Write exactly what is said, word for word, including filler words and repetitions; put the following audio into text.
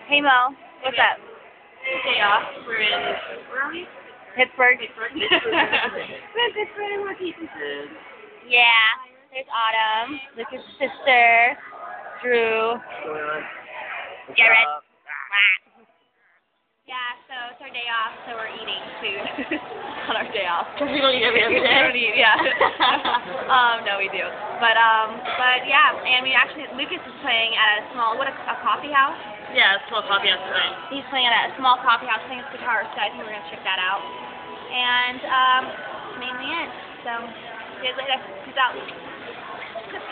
Hey Mo, what's Yeah. up? Day off. We're in, where are we? Pittsburgh? Pittsburgh. We're in Pittsburgh. We're eating food. Yeah. There's Autumn, Lucas' sister, Drew. Garrett. Yeah, so it's our day off, so we're eating food on our day off. Because we don't eat every other day. We don't eat, yeah. um, no, we do. But um, but yeah, and we actually Lucas is playing at a small what a, a coffee house. Yeah, it's small coffee house tonight. He's playing at a small coffee house, playing his guitar, so I think we're gonna check that out. And um, that's mainly it. So see you guys later. Peace out.